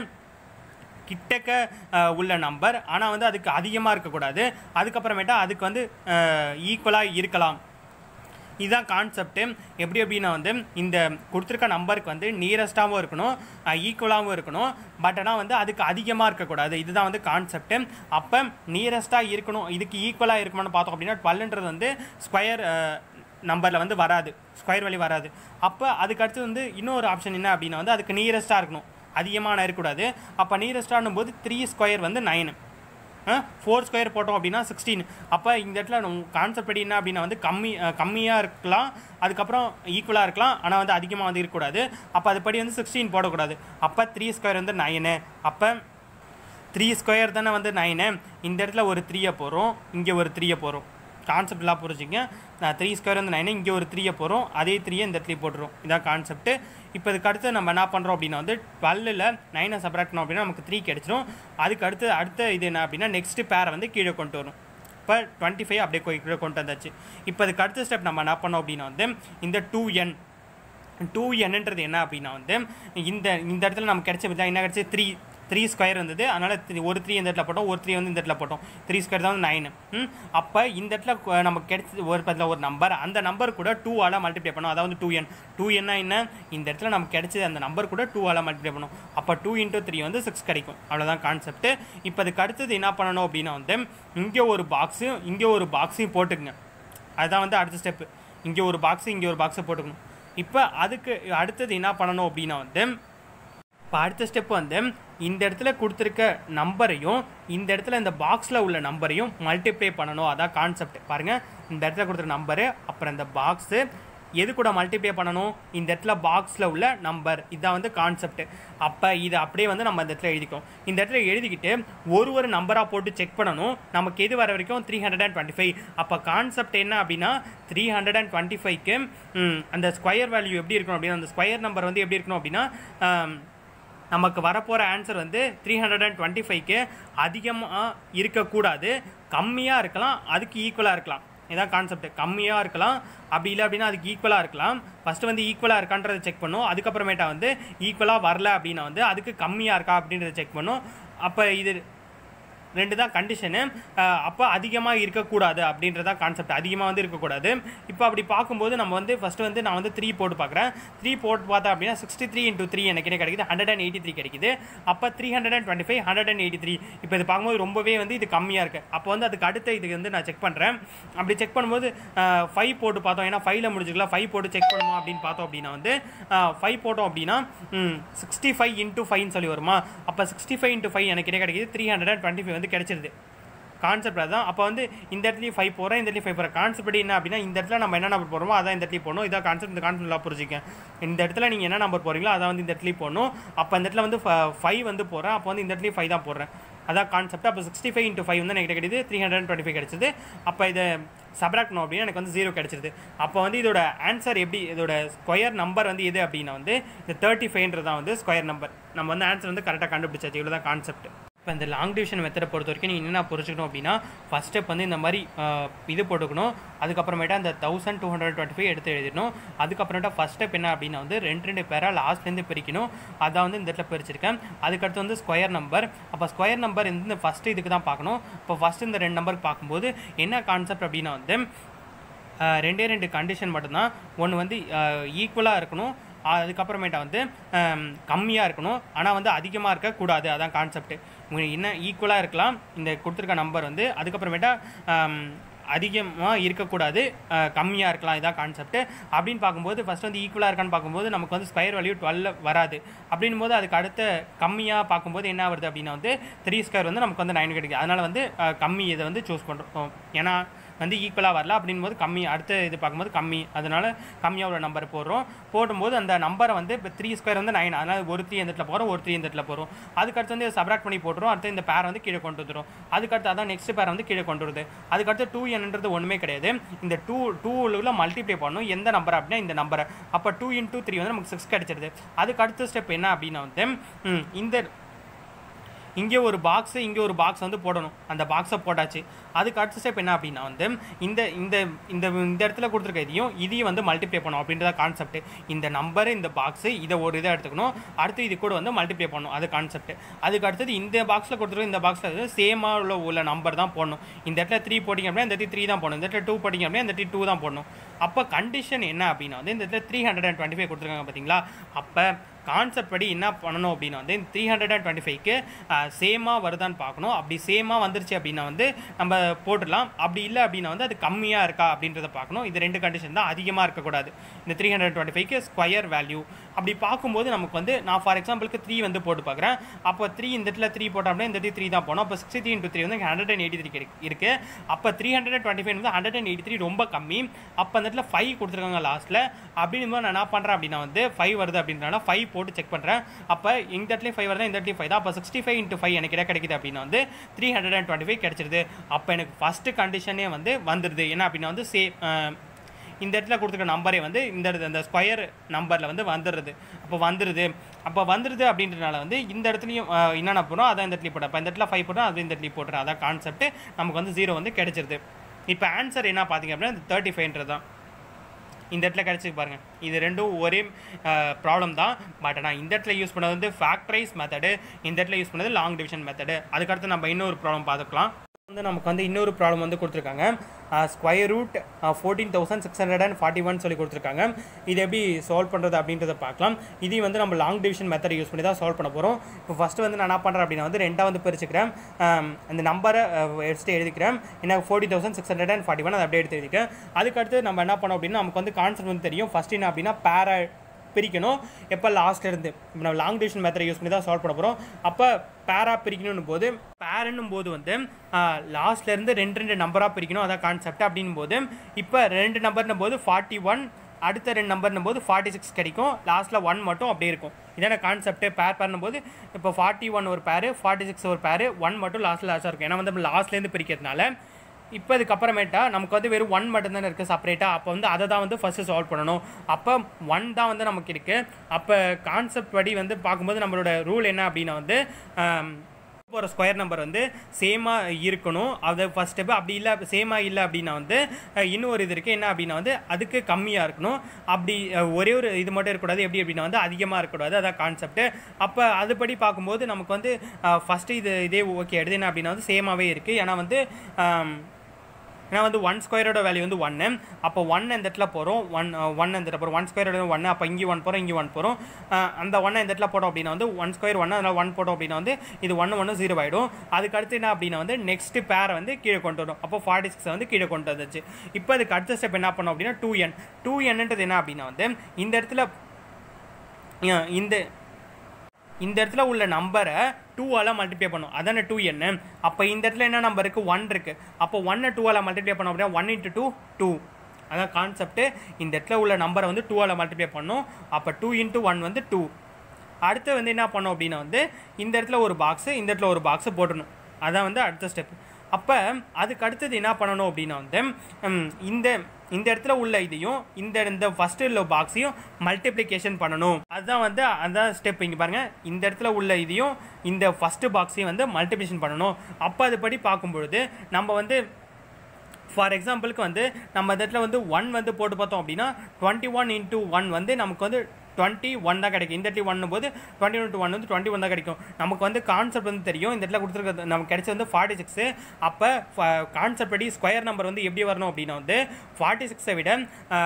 S1: கிட்டக்க உள்ள நம்பர், ஆனால் வந்து அதுக்கு அதிகமாக இருக்கக்கூடாது. அதுக்கப்புறமேட்டா அதுக்கு வந்து ஈக்குவலாக இருக்கலாம். இதுதான் கான்செப்ட்டு. எப்படி எப்படின்னா வந்து இந்த கொடுத்துருக்க நம்பருக்கு வந்து நியரஸ்ட்டாகவும் இருக்கணும், ஈக்குவலாகவும் இருக்கணும். பட் ஆனால் வந்து அதுக்கு அதிகமாக இருக்கக்கூடாது. இதுதான் வந்து கான்செப்ட்டு. அப்போ நியரஸ்ட்டாக இருக்கணும், இதுக்கு ஈக்குவலாக இருக்கணும்னு பார்த்தோம் அப்படின்னா டுவெல்ன்றது வந்து ஸ்கொயர் நம்பரில் வந்து வராது, ஸ்கொயர் வேல்யூ வராது. அப்போ அதுக்கடுத்து வந்து இன்னொரு ஆப்ஷன் என்ன அப்படின்னா வந்து அதுக்கு நியரஸ்ட்டாக இருக்கணும், அதிகமாக இருக்கக்கூடாது. அப்போ நியரஸ்ட்டாகும் போது த்ரீ ஸ்கொயர் வந்து நைனு, ஃபோர் ஸ்கொயர் போட்டோம் அப்படின்னா சிக்ஸ்டீன். அப்போ இந்த இடத்துல கான்செப்ட் படி என்ன அப்படின்னா வந்து கம்மி கம்மியாக இருக்கலாம், அதுக்கப்புறம் ஈக்குவலாக இருக்கலாம், ஆனால் வந்து அதிகமாக வந்து இருக்கக்கூடாது. அப்போ அதுபடி வந்து சிக்ஸ்டீன் போடக்கூடாது. அப்போ த்ரீ ஸ்கொயர் வந்து நைனு. அப்போ த்ரீ ஸ்கொயர் தானே வந்து நைனு. இந்த இடத்துல ஒரு த்ரீயை போகிறோம், இங்கே ஒரு த்ரீயை போகிறோம். கான்செப்ட்லாம் புரிஞ்சுங்க. த்ரீ ஸ்கொயர் வந்து நைனு, இங்கே ஒரு த்ரீயை போகிறோம், அதே த்ரீயை இந்த த்ரீ போட்டுரும். இதான் கான்செப்ட்டு. இப்போ இதுக்கு அடுத்து நம்ம என்ன பண்ணுறோம் அப்படின்னா வந்து டுவெல்லில் நைனை சப்ராக்ட் பண்ணோம் அப்படின்னா நமக்கு த்ரீ கிடச்சிரும். அதுக்கு அடுத்து அடுத்த இது என்ன அப்படின்னா நெக்ஸ்ட்டு பேரை வந்து கீழே கொண்டு வரும். இப்போ டுவெண்ட்டி ஃபைவ் அப்படியே கீழே கொண்டு வந்தாச்சு. இப்போ அதுக்கு அடுத்த ஸ்டெப் நம்ம என்ன பண்ணோம் அப்படின்னா வந்து இந்த டூ என் டூ என்னன்றது என்ன அப்படின்னா வந்து இந்த இந்த இடத்துல நமக்கு கிடைச்ச என்ன கிடச்சி த்ரீ த்ரீ ஸ்கொயர் இருந்தது. அதனால் ஒரு த்ரீ இந்த இடத்துல போட்டோம், ஒரு த்ரீ வந்து இந்த இடத்துல போட்டோம். த்ரீ ஸ்கொயர் தான் வந்து நைனு. அப்போ இந்த இடத்துல நமக்கு கிடைச்சது ஒரு பதில் ஒரு நம்பர், அந்த நம்பர் கூட டூ ஆல் மல்டிப்ளை பண்ணோம். அதாவது டூ என் டூ என்ன என்ன இந்த இடத்துல நமக்கு கிடைச்சது அந்த நம்பர் கூட டூ ஆல் மல்டிப்ளை பண்ணோம். அப்போ டூ இன்ட்டு த்ரீ வந்து சிக்ஸ் கிடைக்கும். அவ்வளோதான் கான்செப்ட்டு. இப்போ அதுக்கு அடுத்தது என்ன பண்ணணும் அப்படின்னா வந்து இங்கே ஒரு பாக்ஸு இங்கே ஒரு பாக்ஸையும் போட்டுக்குங்க. அதுதான் வந்து அடுத்த ஸ்டெப்பு. இங்கே ஒரு பாக்ஸு இங்கே ஒரு பாக்ஸை போட்டுக்கணும். இப்போ அதுக்கு அடுத்தது என்ன பண்ணணும் அப்படின்னா வந்து இப்போ அடுத்த ஸ்டெப் வந்து இந்த இடத்துல கொடுத்துருக்க நம்பரையும் இந்த இடத்துல இந்த பாக்ஸில் உள்ள நம்பரையும் மல்டிப்ளை பண்ணணும். அதான் கான்செப்ட். பாருங்கள், இந்த இடத்துல கொடுத்துருக்க நம்பரு அப்புறம் இந்த பாக்ஸு எது கூட மல்டிப்ளை பண்ணணும், இந்த இடத்துல பாக்ஸில் உள்ள நம்பர். இதுதான் வந்து கான்செப்ட். அப்போ இதை அப்படியே வந்து நம்ம இந்த இடத்துல எழுதிக்கோம். இந்த இடத்துல எழுதிக்கிட்டு ஒரு ஒரு நம்பராக போட்டு செக் பண்ணணும். நமக்கு எது வர வரைக்கும் three hundred and twenty five. அப்போ கான்செப்ட் என்ன அப்படின்னா த்ரீ ஹண்ட்ரட் அண்ட் டுவெண்ட்டி ஃபைவ்க்கு அந்த ஸ்கொயர் வேல்யூ எப்படி இருக்கணும் அப்படின்னா அந்த ஸ்கொயர் நம்பர் வந்து எப்படி இருக்கணும் அப்படின்னா நமக்கு வரப்போகிற ஆன்சர் வந்து த்ரீ ஹண்ட்ரட் அண்ட் டுவெண்ட்டி ஃபைவ்க்கு அதிகமாக இருக்கக்கூடாது, கம்மியாக இருக்கலாம், அதுக்கு ஈக்குவலாக இருக்கலாம். இதான் கான்செப்ட். கம்மியாக இருக்கலாம், அப்படி இல்லை அப்படின்னா அதுக்கு ஈக்குவலாக இருக்கலாம். ஃபஸ்ட்டு வந்து ஈக்குவலாக இருக்கான்றதை செக் பண்ணும். அதுக்கப்புறமேட்டா வந்து ஈக்குவலாக வரல அப்படின்னா வந்து அதுக்கு கம்மியாக இருக்கா அப்படின்றத செக் பண்ணும். அப்போ இது ரெண்டு தான் கண்டிஷனு. அப்போ அதிகமாக இருக்கக்கூடாது அப்படின்றதான் கான்செப்ட். அதிகமாக வந்து இருக்கக்கூடாது. இப்போ அப்படி பார்க்கும்போது நம்ம வந்து ஃபஸ்ட்டு வந்து நான் வந்து த்ரீ போட்டு பார்க்குறேன். த்ரீ போட்டு பார்த்தா அப்படின்னா சிக்ஸ்டி த்ரீ இன்ட்டு த்ரீ எனக்கு என்ன கிடைக்குது, ஹண்ட்ரட் அண்ட் எயிட்டி த்ரீ கிடைக்குது. அப்போ three hundred and twenty five hundred and eighty three இப்போ இது பார்க்கும்போது ரொம்பவே வந்து இது கம்மியாக இருக்குது. அப்போ வந்து அதுக்கு அடுத்த இதுக்கு வந்து நான் செக் பண்ணுறேன். அப்படி செக் பண்ணும்போது ஃபைவ் போட்டு பார்த்தோம், ஏன்னா ஃபைவ்ல முடிஞ்சுக்கலாம். ஃபைவ் போட்டு செக் பண்ணுவோம் அப்படின்னு பார்த்தோம் அப்படின்னா வந்து ஃபைவ் போட்டோம் அப்படின்னா சிக்ஸ்டி ஃபைவ் இன்ட்டு ஃபைவ்னு சொல்லி வருமா. அப்போ சிக்ஸ்டி ஃபைவ் இன்ட்டு ஃபைவ் எனக்கு என்ன கிடைக்குது, three hundred and twenty five வந்து வந்து கிடைச்சிருது கான்செப்ட் அதான். அப்போ வந்து இந்த இடத்துலையும் ஃபைவ் போகிறேன், இந்த இடத்துலையும் ஃபைவ் போகிறேன். கான்செப்ட் படி என்ன அப்படின்னா இந்த இடத்துல நம்ம என்ன நம்பர் போகிறோமோ அதான் இந்த இடத்துலையும் போகணும். இதான் கான்செப்ட். இந்த கான்செப்ட் நல்லா புரிஞ்சிக்க. இந்த இடத்துல நீங்கள் என்ன நம்பர் போகிறீங்களோ அதான் வந்து இந்த இடத்துலையும் போகணும். அப்போ இந்த இடத்துல வந்து ஃபைவ் வந்து போகிறேன், அப்போ வந்து இந்த இடத்துலையும் ஃபைவ் தான் போடுறேன். அதான் கான்செப்ட். அப்போ சிக்ஸ்டி ஃபைவ் இன்ட்டு ஃபைவ் வந்து எனக்கு கிடைக்குது த்ரீ ஹண்ட்ரட் டுவெண்ட்டி ஃபைவ் கிடச்சிது. அப்போ இதை சப்ராக்ட் பண்ணோம் அப்படின்னா எனக்கு வந்து ஜீரோ கிடச்சிருது. அப்போ வந்து இதோட ஆன்சர் எப்படி, இதோட ஸ்கொயர் நம்பர் வந்து எது அப்படின்னா வந்து இந்த தேர்ட்டி ஃபைவ்ன்றது தான் வந்து ஸ்கொயர் நம்பர். நம்ம வந்து ஆன்சர் வந்து கரெக்டாக கண்டுபிடிச்சாச்சு. இவ்வளோ தான் கான்செப்ட். இப்போ இந்த லாங் டிவிஷன் மெத்தடை பொறுத்த வரைக்கும் நீங்கள் என்னென்ன புரிஞ்சுக்கணும் அப்படின்னா ஃபஸ்ட் ஸ்டெப் வந்து இந்த மாதிரி இது போட்டுக்கணும். அதுக்கப்புறமேட்டா அந்த thousand two hundred twenty five எடுத்து எழுதிடணும். அதுக்கப்புறமேட்டா ஃபஸ்ட் ஸ்டெப் என்ன அப்படின்னா வந்து ரெண்டு ரெண்டு பேராக லாஸ்ட்லேருந்து பிரிக்கணும். அதான் வந்து இந்த இடத்துல பிரிச்சிருக்கேன். அதுக்கடுத்து வந்து ஸ்கொயர் நம்பர். அப்போ ஸ்கொயர் நம்பர் இந்த ஃபஸ்ட்டு இதுக்கு தான் பார்க்கணும். இப்போ ஃபஸ்ட்டு இந்த ரெண்டு நம்பருக்கு பார்க்கும்போது என்ன கான்செப்ட் அப்படின்னா வந்து ரெண்டே ரெண்டு கண்டிஷன் மட்டும்தான். ஒன்று வந்து ஈக்குவலாக இருக்கணும், அதுக்கப்புறமேட்டா வந்து கம்மியாக இருக்கணும், ஆனால் வந்து அதிகமாக இருக்கக்கூடாது. அதான் கான்செப்ட். என்ன ஈக்குவலாக இருக்கலாம் இந்த கொடுத்துருக்க நம்பர் வந்து, அதுக்கப்புறமேட்டா அதிகமாக இருக்கக்கூடாது, கம்மியாக இருக்கலாம். இதான் கான்செப்ட். அப்படின்னு பார்க்கும்போது ஃபஸ்ட் வந்து ஈக்குவலாக இருக்கான்னு பார்க்கும்போது நமக்கு வந்து ஸ்கொயர் வேல்யூ டுவெல் வராது. அப்படின் போது அதுக்கு அடுத்த கம்மியாக பார்க்கும்போது என்ன வருது அப்படின்னா வந்து த்ரீ ஸ்கொயர் வந்து நமக்கு வந்து நைன் கிடைக்குது. அதனால் வந்து கம்மி இதை வந்து சூஸ் பண்ணுறோம். ஏன்னா வந்து ஈக்குவலாக வரல அப்படின் போது கம்மி, அடுத்த இது பார்க்கும்போது கம்மி, அதனால் கம்மியாக உள்ள நம்பர் போடுறோம். போடும்போது அந்த நம்பரை வந்து இப்போ த்ரீ ஸ்கொயர் வந்து நைன், அதனால் ஒரு த்ரீ இந்த இடத்துல போகிறோம், ஒரு த்ரீ இந்த இடத்துல போகிறோம். அதுக்கடுத்து வந்து சப்ராக்ட் பண்ணி போட்டுரும். அடுத்து இந்த பேரை வந்து கீழே கொண்டு வந்துடும். அதுக்கடுத்து அதான் நெக்ஸ்ட் பேரை வந்து கீழே கொண்டு வருது. அதுக்கடுத்து டூ என்னன்றது ஒன்றுமே கிடையாது. இந்த டூ டூவில் மல்டிப்ளை பண்ணணும். எந்த நம்பர் அப்படின்னா இந்த நம்பரை. அப்போ டூ இன்டூ த்ரீ வந்து நமக்கு சிக்ஸ் கிடைச்சிருது. அதுக்கு அடுத்த ஸ்டெப் என்ன அப்படின்னா வந்து இந்த இங்கே ஒரு பாக்ஸு, இங்கே ஒரு பாக்ஸ் வந்து போடணும். அந்த பாக்ஸை போட்டாச்சு. அதுக்கு அடுத்த ஸ்டெப் என்ன அப்படின்னா வந்து இந்த இந்த இந்த இந்த இடத்துல கொடுத்துருக்க இதையும் இதையும் வந்து மல்டிப்ளை பண்ணணும் அப்படின்றத கான்செப்ட். இந்த நம்பரு, இந்த பாக்ஸு, இதை ஒரு இதை எடுத்துக்கணும். அடுத்து இது கூட வந்து மல்டிப்ளை பண்ணணும். அது கான்செப்ட். அதுக்கு அடுத்தது இந்த பாக்ஸில் கொடுத்துருக்க இந்த பாக்ஸில் சேமாக உள்ள உள்ள நம்பர் தான் போடணும். இந்த இடத்துல த்ரீ போட்டிங்க அப்படின்னா இந்த இடத்துல த்ரீ தான் போடணும். இந்த இடத்துல டூ போட்டிங்க அப்படின்னா இந்த இடத்துல டூ தான் போடணும். அப்போ கண்டிஷன் என்ன அப்படின்னா வந்து இந்த இடத்துல three hundred and twenty five கொடுத்துருக்காங்க பார்த்தீங்களா. அப்போ கான்செப்ட் படி என்ன பண்ணணும் அப்படின்னா வந்து த்ரீ ஹண்ட்ரட் அண்ட் டுவெண்ட்டி ஃபைவ்க்கு சேமாக வருதான்னு பார்க்கணும். அப்படி சேமாக வந்துருச்சு அப்படின்னா வந்து நம்ம போட்டுடலாம். அப்படி இல்லை அப்படின்னா வந்து அது கம்மியாக இருக்கா அப்படின்றத பார்க்கணும். இது ரெண்டு கண்டிஷன் தான். அதிகமாக இருக்கக்கூடாது. இந்த த்ரீ ஹண்ட்ரட் டுவெண்ட்டி ஃபைவ்க்கு ஸ்கொயர் வேல்யூ அப்படி பார்க்கும்போது நமக்கு வந்து நான் ஃபார் எக்ஸாம்பிளுக்கு த்ரீ வந்து போட்டு பார்க்குறேன். அப்போ த்ரீ இந்த இடத்துல த்ரீ போட்டோம் அப்படின்னா இந்த இடத்துல த்ரீ தான் போனோம். அப்போ சிக்ஸ்டி த்ரீ இன்ட்டு த்ரீ வந்து ஹண்ட்ரட் அண்ட் எயிட்டி த்ரீ இருக்குது. அப்போ three hundred and twenty five வந்து ஹண்ட்ரட் அண்ட் எயிட்டி த்ரீ ரொம்ப கம்மி. அப்போ அந்த இடத்துல ஃபைவ் கொடுத்துருக்காங்க லாஸ்ட்டில். அப்படின்னு நான் என்ன பண்ணுறேன் அப்படின்னா வந்து ஃபைவ் வருது அப்படின்றனால ஃபைவ் போட்டு செக் பண்ணுறேன். அப்போ இந்த இடத்துலையும் ஃபைவ் வருது, இந்த இடத்துலையும் ஃபைவ் தான். அப்போ சிக்ஸ்டி ஃபைவ் இன்ட்டு ஃபைவ் எனக்கு என்ன கிடைக்குது அப்படின்னா வந்து three hundred and twenty five கிடைச்சிருது. அப்போ எனக்கு ஃபஸ்ட்டு கண்டிஷனே வந்து வந்துடுது. என்ன அப்படின்னா வந்து சே இந்த இடத்துல கொடுத்துருக்க நம்பரே வந்து இந்த இந்த ஸ்கொயர் நம்பரில் வந்து வந்துடுது. அப்போ வந்துடுது. அப்போ வந்துடுது அப்படின்றனால வந்து இந்த இடத்துலையும் என்னென்ன போகிறோம் அதான் இந்த இடத்துலையும் போட்டேன். அப்போ இந்த இடத்துல ஃபைவ் போட்டோம், அது இந்த இடத்துலையும் போட்டுறேன். அதான் கான்செப்ட். நமக்கு வந்து ஜீரோ வந்து கிடைச்சிருது. இப்போ ஆன்சர் என்ன பார்த்தீங்க அப்படின்னா இந்த தேர்ட்டி ஃபைவ்ன்றது தான் இந்த இடத்துல கிடச்சிருக்கு பாருங்கள். இது ரெண்டும் ஒரே ப்ராப்ளம் தான். பட் நான் இந்த இடத்துல யூஸ் பண்ணது வந்து ஃபேக்டரைஸ் மெத்தடு, இந்த இடத்துல யூஸ் பண்ணது லாங் டிவிஷன் மெத்தடு. அதுக்கடுத்து நம்ம இன்னொரு ப்ராப்ளம் பார்த்துக்கலாம். வந்து நமக்கு வந்து இன்னொரு ப்ராப்ளம் வந்து கொடுத்துருக்காங்க. Square root fourteen thousand six hundred and forty one சொல்லி கொடுத்துருக்காங்க. இது எப்படி சால்வ் பண்ணுறது அப்படின்றத பார்க்கலாம். இதையும் வந்து நம்ம லாங் டிவிஷன் மெத்தட் யூஸ் பண்ணி தான் சால்வ் பண்ண போகிறோம். இப்போ ஃபஸ்ட்டு வந்து நான் என்ன பண்ணுறேன் அப்படின்னா வந்து ரெண்டாக வந்து பிரிச்சுக்கிறேன். அந்த நம்பரை எடுத்துட்டு எழுதிக்கிறேன். என்ன forty thousand six hundred and forty one அதை அப்படியே எடுத்து எழுதிக்கிறேன். அதுக்கடுத்து நம்ம என்ன பண்ணோம் அப்படின்னா நமக்கு வந்து கான்செப்ட் வந்து தெரியும். ஃபஸ்ட்டு என்ன அப்படின்னா பேரா பிரிக்கணும். எப்போ லாஸ்ட்லேருந்து இப்போ நம்ம லாங் டிவிஷன் மெத்தட் யூஸ் பண்ணி தான் சால்வ் பண்ண போகிறோம். அப்போ பேரா பிரிக்கணும் போது பேரன்னும் போது வந்து லாஸ்ட்லேருந்து ரெண்டு ரெண்டு நம்பராக பிரிக்கணும். அதான் கான்செப்ட். அப்படின் போது இப்போ ரெண்டு நம்பர்னும் போது ஃபார்ட்டி ஒன், அடுத்த ரெண்டு நம்பர்னும் போது ஃபார்ட்டி சிக்ஸ் கிடைக்கும். லாஸ்ட்டில் ஒன் மட்டும் அப்படியே இருக்கும். இதான கான்செப்ட். பேர் பண்ணும் போது இப்போ ஃபார்ட்டி ஒன் ஒரு பேர், ஃபார்ட்டி சிக்ஸ் ஒரு பேர், ஒன் மட்டும் லாஸ்ட்டில் லாஸ்ட்டாக இருக்கும். ஏன்னா வந்து லாஸ்ட்லேருந்து பிரிக்கிறதுனால இப்போ இதுக்கப்புறமேட்டா நமக்கு வந்து வெறும் ஒன் மட்டும் தானே இருக்குது செப்பரேட்டாக. அப்போ வந்து அதை தான் வந்து ஃபஸ்ட்டு சால்வ் பண்ணணும். அப்போ ஒன் தான் வந்து நமக்கு இருக்குது. அப்போ கான்செப்ட் படி வந்து பார்க்கும்போது நம்மளோட ரூல் என்ன அப்படின்னா வந்து போகிற ஸ்கொயர் நம்பர் வந்து சேமாக இருக்கணும். அது ஃபஸ்ட் ஸ்டெப்பு. அப்படி இல்லை சேமாக இல்லை அப்படின்னா வந்து இன்னொரு இது இருக்குது. என்ன அப்படின்னா வந்து அதுக்கு கம்மியாக இருக்கணும். அப்படி ஒரே ஒரு இது மட்டும் இருக்கக்கூடாது. எப்படி அப்படின்னா வந்து அதிகமாக இருக்கக்கூடாது. அதான் கான்செப்ட். அப்போ அதுபடி பார்க்கும்போது நமக்கு வந்து ஃபஸ்ட்டு இது இதே ஓகே எடுத்து என்ன அப்படின்னா வந்து சேமாகவே இருக்குது. ஏன்னா வந்து ஏன்னா வந்து ஒன் ஸ்கொயரோட வேல்யூ வந்து ஒன்று. அப்போ ஒன் இந்த இடத்துல போகிறோம். ஒன் ஒன் இந்த இடத்துல போகிறோம். ஒன் ஸ்கொயரோட ஒன்று. அப்போ இங்கே ஒன் போகிறோம், இங்கே ஒன் போகிறோம். அந்த ஒன்னை இந்த இடத்துல போட்டோம் அப்படின்னா வந்து ஒன் ஸ்கொயர் ஒன்று, அதனால் ஒன் போட்டோம் அப்படின்னா வந்து இது ஒன்று ஒன்று ஜீரோ ஆகிடும். அதுக்கு அடுத்து என்ன அப்படின்னா வந்து நெக்ஸ்ட் பேரை வந்து கீழே கொண்டு வரும். அப்போ ஃபார்ட்டி சிக்ஸ் வந்து கீழே கொண்டு வந்துச்சு. இப்போ அதுக்கு அடுத்த ஸ்டெப் என்ன பண்ணோம் அப்படின்னா டூ என் டூ என்னன்றது என்ன அப்படின்னா வந்து இந்த இடத்துல இந்த இந்த இடத்துல உள்ள நம்பரை டூவால் மல்டிப்ளை பண்ணும், அதானே டூ என்ன. அப்போ இந்த இடத்துல என்ன நம்பர் இருக்குது, ஒன் இருக்குது. அப்போ ஒன்னை டூவால் மல்டிப்ளை பண்ணோம் அப்படின்னா ஒன் இன்ட்டு டூ டூ. அதான் கான்செப்ட்டு. இந்த இடத்துல உள்ள நம்பரை வந்து டூவால் மல்டிப்ளை பண்ணணும். அப்போ டூ இன்ட்டு ஒன் வந்து டூ. அடுத்து வந்து என்ன பண்ணோம் அப்படின்னா வந்து இந்த இடத்துல ஒரு பாக்ஸு, இந்த இடத்துல ஒரு பாக்ஸு போட்டணும். அதான் வந்து அடுத்த ஸ்டெப். அப்போ அதுக்கு அடுத்தது என்ன பண்ணணும் அப்படின்னா வந்து இந்த இந்த இடத்துல உள்ள இதையும் இந்த இந்த ஃபஸ்ட்டு உள்ள பாக்ஸையும் மல்டிப்ளிகேஷன் பண்ணணும். அதுதான் வந்து அதான் ஸ்டெப். இங்கே பாருங்கள், இந்த இடத்துல உள்ள இதையும் இந்த ஃபஸ்ட்டு பாக்ஸையும் வந்து மல்டிப்ளிகேஷன் பண்ணணும். அப்போ அதுபடி பார்க்கும்பொழுது நம்ம வந்து ஃபார் எக்ஸாம்பிளுக்கு வந்து நம்ம இந்த இடத்துல வந்து ஒன் வந்து போட்டு பார்த்தோம் அப்படின்னா டுவெண்ட்டி ஒன் இன்ட்டு ஒன் வந்து நமக்கு வந்து டுவெண்ட்டி ஒன் தான் கிடைக்கும். இந்த இடத்துல ஒன்னும் போது டுவெண்ட்டி ஒன் டு ஒன் வந்து டுவெண்ட்டி ஒன் தான் கிடைக்கும். நமக்கு வந்து கான்செப்ட் வந்து தெரியும். இந்த இடத்துல கொடுத்துருக்கிறது நமக்கு கிடைச்சது வந்து ஃபார்ட்டி சிக்ஸு. அப்போ கான்செப்ட் படி ஸ்கொயர் நம்பர் வந்து எப்படி வரணும் அப்படின்னா வந்து ஃபார்ட்டி சிக்ஸை விட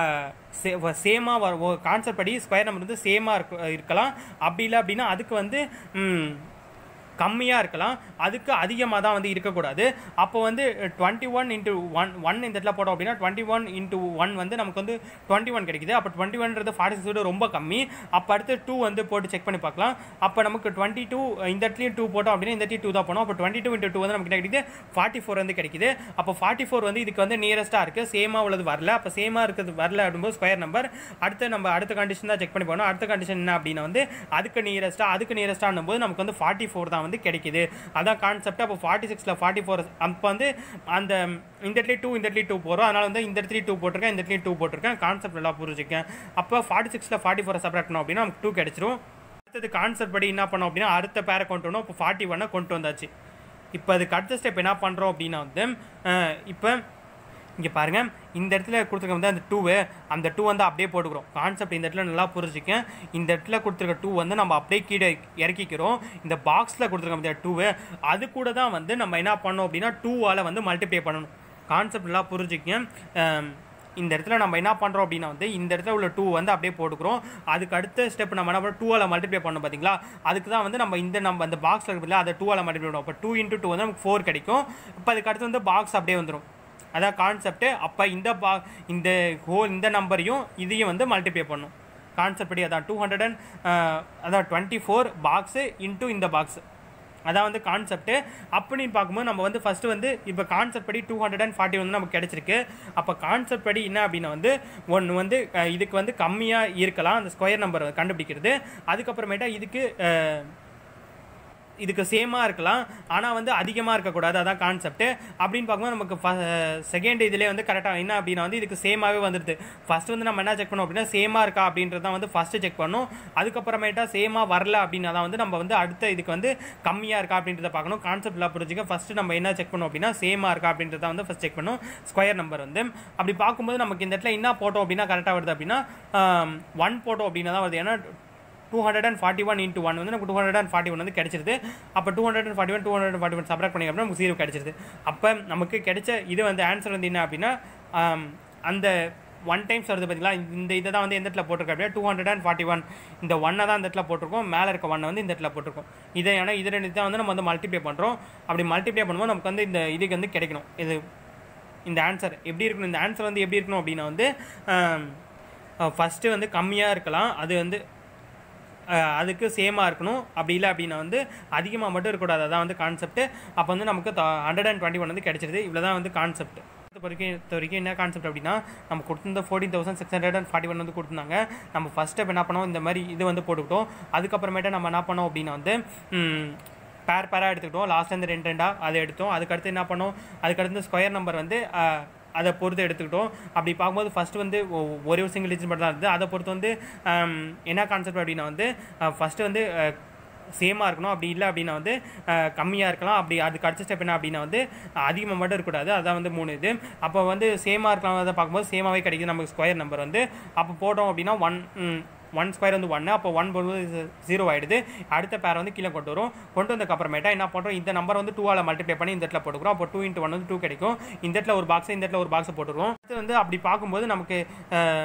S1: சேமாக வர கான்செப்ட் படி ஸ்கொயர் நம்பர் வந்து சேமாக இருக்க இருக்கலாம். அப்படி இல்லை அப்படின்னா அதுக்கு வந்து கம்மியாக இருக்கலாம், அதுக்கு அதிகமாக தான் வந்து இருக்கக்கூடாது. அப்போ வந்து twenty one into one one இந்த இடத்துல போட்டோம் அப்படின்னா டுவெண்ட்டி ஒன் இன்ட்டு ஒன் வந்து நமக்கு வந்து டுவெண்ட்டி ஒன் கிடைக்குது. அப்போ டுவெண்ட்டி ஒன்றது ஃபார்ட்டி சிக்ஸ் விட ரொம்ப கம்மி. அப்போ அடுத்து டூ வந்து போட்டு செக் பண்ணி பார்க்கலாம். அப்போ நமக்கு டுவெண்ட்டி டூ இந்த இடத்துலையும் டூ போட்டோம் அப்படின்னா இந்த இடத்துல டூ தான் போனோம். அப்போ டுவெண்ட்டி டூ இன்ட்டு டூ வந்து நமக்கு கிடைக்குது ஃபார்ட்டி ஃபோர் வந்து கிடைக்குது. அப்போ ஃபார்ட்டி ஃபோர் வந்து இதுக்கு வந்து நியரஸ்ட்டாக இருக்குது, சேமாக உள்ளது வரல. அப்போ சேமாக இருக்கிறது வரல அப்படிங்கும்போது ஸ்கொயர் நம்பர் அடுத்து நம்ம அடுத்த கண்டிஷன் தான் செக் பண்ணி போகணும். அடுத்த கண்டிஷன் என்ன அப்படின்னா வந்து அதுக்கு நியரஸ்ட்டாக அதுக்கு நியரஸ்ட்டாக போது நமக்கு வந்து ஃபார்ட்டி ஃபோர் தான் வந்து கிடைக்குது. அதான் கான்செப்ட். அப்போ ஃபார்ட்டி சிக்ஸில் ஃபார்ட்டி ஃபோர் அப்போ வந்து அந்த இந்த இடத்துல டூ இந்த இடத்துல டூ போகிறோம். அதனால் வந்து இந்த இடத்துல டூ போட்டிருக்கேன், இந்த இடத்துல டூ போட்டிருக்கேன். கான்செப்ட் நல்லா புரிஞ்சுக்கேன். அப்போ ஃபார்ட்டி சிக்ஸில் ஃபார்ட்டி ஃபோரை செப்பரேட் பண்ணோம் அப்படின்னா நமக்கு டூ கிடைச்சிரும். அடுத்தது கான்செப்ட் படி என்ன பண்ணோம் அப்படின்னா அடுத்த பேரை கொண்டு வரணும். இப்போ ஃபார்ட்டி ஒன்னை கொண்டு வந்தாச்சு. இப்போ அதுக்கு அடுத்த ஸ்டெப் என்ன பண்ணுறோம் அப்படின்னா வந்து இப்போ இங்கே பாருங்கள், இந்த இடத்துல கொடுத்துருக்க வந்து அந்த டூவு அந்த டூ வந்து அப்படியே போட்டுக்கிறோம். கான்செப்ட் இந்த இடத்துல நல்லா புரிஞ்சுக்கேன். இந்த இடத்துல கொடுத்துருக்க டூ வந்து நம்ம அப்படியே கீழே இறக்கிக்கிறோம். இந்த பாக்ஸில் கொடுத்துருக்க இந்த டூவு அது கூட தான் வந்து நம்ம என்ன பண்ணோம் அப்படின்னா டூவால் வந்து மல்டிப்ளை பண்ணணும். கான்செப்ட் நல்லா புரிஞ்சுக்கேன். இந்த இடத்துல நம்ம என்ன பண்ணுறோம் அப்படின்னா வந்து இந்த இடத்துல உள்ள டூ வந்து அப்படியே போட்டுக்கிறோம். அதுக்கு அடுத்த ஸ்டெப் நம்ம என்ன பண்ணுறோம், டூவால் மல்டிப்ளை பண்ணோம் பார்த்தீங்களா. அதுக்கு தான் வந்து நம்ம இந்த நம்ம அந்த பாக்ஸில் இருக்க அதை டூவால் மல்டிப்ளை பண்ணுவோம். அப்போ டூ இன்ட்டு டூ வந்து நமக்கு ஃபோர் கிடைக்கும். இப்போ அதுக்கு அடுத்து வந்து பாக்ஸ் அப்படியே வந்துடும். அதான் கான்செப்ட்டு. அப்போ இந்த பா இந்த ஹோல் இந்த நம்பரையும் இதையும் வந்து மல்டிப்ளை பண்ணும். கான்செப்ட் படி அதான் டூ ஹண்ட்ரட் அண்ட் அதான் டுவெண்ட்டி ஃபோர் பாக்ஸு இன்ட்டு இந்த பாக்ஸு. அதான் வந்து கான்செப்ட்டு. அப்படின்னு பார்க்கும்போது நம்ம வந்து ஃபஸ்ட்டு வந்து இப்போ கான்செப்ட் படி டூ ஹண்ட்ரட் அண்ட் ஃபார்ட்டி வந்து நமக்கு கிடச்சிருக்கு. அப்போ கான்செப்ட் படி என்ன அப்படின்னா வந்து ஒன்று வந்து இதுக்கு வந்து கம்மியாக இருக்கலாம் அந்த ஸ்கொயர் நம்பர் கண்டுபிடிக்கிறது. அதுக்கப்புறமேட்டா இதுக்கு இதுக்கு சேமாக இருக்கலாம், ஆனால் வந்து அதிகமாக இருக்கக்கூடாது. அதான் கான்செப்ட்டு. அப்படின்னு பார்க்கும்போது நமக்கு செகண்ட் இதிலே வந்து கரெக்டாக என்ன அப்படின்னா வந்து இதுக்கு சேமாகவே வந்துடுது. ஃபஸ்ட்டு வந்து நம்ம என்ன செக் பண்ணோம் அப்படின்னா சேமாக இருக்கா அப்படின்றது தான் வந்து ஃபஸ்ட்டு செக் பண்ணணும். அதுக்கப்புறமேட்டா சேமாக வரல அப்படின்னா தான் வந்து நம்ம வந்து அடுத்த இதுக்கு வந்து கம்மியாக இருக்கா அப்படின்றத பார்க்கணும். கான்செப்ட்லாம் புரிஞ்சுக்க ஃபஸ்ட்டு நம்ம என்ன செக் பண்ணோம் அப்படின்னா சேமாக இருக்கா அப்படின்றத வந்து ஃபஸ்ட் செக் பண்ணணும் ஸ்கொயர் நம்பர் வந்து. அப்படி பார்க்கும்போது நமக்கு இந்த இடத்துல என்ன போட்டோம் அப்படின்னா கரெக்டாக வருது அப்படின்னா ஒன் போட்டோம் அப்படின்னா தான் வருது. ஏன்னா two hundred and forty one into one வந்து நமக்கு two hundred and forty one வந்து கிடைச்சிருது. அப்போ two hundred and forty one two hundred forty one subtract பண்ணி அப்படின்னா நமக்கு ஜீரோ கிடைச்சிருது. அப்போ நமக்கு கிடைச்ச இது வந்து ஆன்சர் வந்து என்ன அப்படின்னா அந்த ஒன் டைம்ஸ் வருது பார்த்தீங்களா. இந்த இதை தான் வந்து எந்த இடத்துல போட்டிருக்கோம் அப்படின்னா two hundred and forty one இந்த ஒன்னை தான் இந்த இடத்துல போட்டிருக்கோம். மேலே இருக்க ஒன்னை வந்து இந்த இடத்துல போட்டிருக்கோம். இதை ஏன்னா இது ரெண்டு தான் வந்து நம்ம வந்து மல்டிப்ளை பண்ணுறோம். அப்படி மல்டிப்ளை பண்ணும்போது நமக்கு வந்து இந்த இதுக்கு வந்து கிடைக்கணும். இது இந்த ஆன்சர் எப்படி இருக்கணும், இந்த ஆன்சர் வந்து எப்படி இருக்கணும் அப்படின்னா வந்து ஃபஸ்ட்டு வந்து கம்மியாக இருக்கலாம், அது வந்து அதுக்கு சேமாக இருக்கணும். அப்படி இல்லை அப்படின்னா வந்து அதிகமாக மட்டும் இருக்கக்கூடாது. அதான் வந்து கான்செப்ட்டு. அப்போ வந்து நமக்கு ஹண்ட்ரட் அண்ட் டுவெண்ட்டி ஒன் வந்து கிடைச்சிருது. இவ்வளோ தான் வந்து கான்செப்ட். வரைக்கும் வரைக்கும் என்ன கான்செப்ட் அப்படின்னா நம்ம கொடுத்துருந்த fourteen thousand six hundred and forty one வந்து கொடுத்துருந்தாங்க. நம்ம ஃபஸ்ட் ஸ்டெப் என்ன பண்ணோம், இந்த மாதிரி இது வந்து போட்டுக்கிட்டோம். அதுக்கப்புறமேட்டு நம்ம என்ன பண்ணோம் அப்படின்னா வந்து பேர் பேராக எடுத்துக்கிட்டோம். லாஸ்ட்லேருந்து ரெண்டு ரெண்டாக அதை எடுத்தோம். அதுக்கடுத்து என்ன பண்ணோம், அதுக்கடுத்து ஸ்கொயர் நம்பர் வந்து அதை பொறுத்து எடுத்துக்கிட்டோம். அப்படி பார்க்கும்போது ஃபஸ்ட்டு வந்து ஒரே ஒரு சிங்கிள் டிஜிட் மட்டும் தான் இருந்தது. அதை பொறுத்து வந்து என்ன கான்செப்ட் அப்படின்னா வந்து ஃபஸ்ட்டு வந்து சேமாக இருக்கணும். அப்படி இல்லை அப்படின்னா வந்து கம்மியாக இருக்கலாம். அப்படி அதுக்கு அடுத்த ஸ்டெப் என்ன அப்படின்னா வந்து அதிகமாக மட்டும் இருக்கக்கூடாது. அதான் வந்து மூணு இது. அப்போ வந்து சேமாக இருக்கலாம் அதை பார்க்கும்போது சேமாகவே கிடைக்குது நமக்கு ஸ்கொயர் நம்பர் வந்து. அப்போ போட்டோம் அப்படின்னா ஒன் ஒன் ஸ்கொயர் வந்து ஒன்று. அப்போ ஒன் போடும்போது ஜீரோ ஆகிடுது. அடுத்த பேர் வந்து கீழே கொண்டு வரும். கொண்டு வந்ததுக்கப்புறமேட்டா என்ன பண்ணுறோம், இந்த நம்பர் வந்து டூவால் மல்டிப்ளை பண்ணி இந்த இடத்துல போட்டுக்கிறோம். அப்போ டூ இன்ட்டு ஒன் வந்து டூ கிடைக்கும். இந்த இடத்துல ஒரு பாக்ஸ் இந்த இடத்துல ஒரு பாக்ஸை போட்டுருவோம். இது வந்து அப்படி பார்க்கும்போது நமக்கு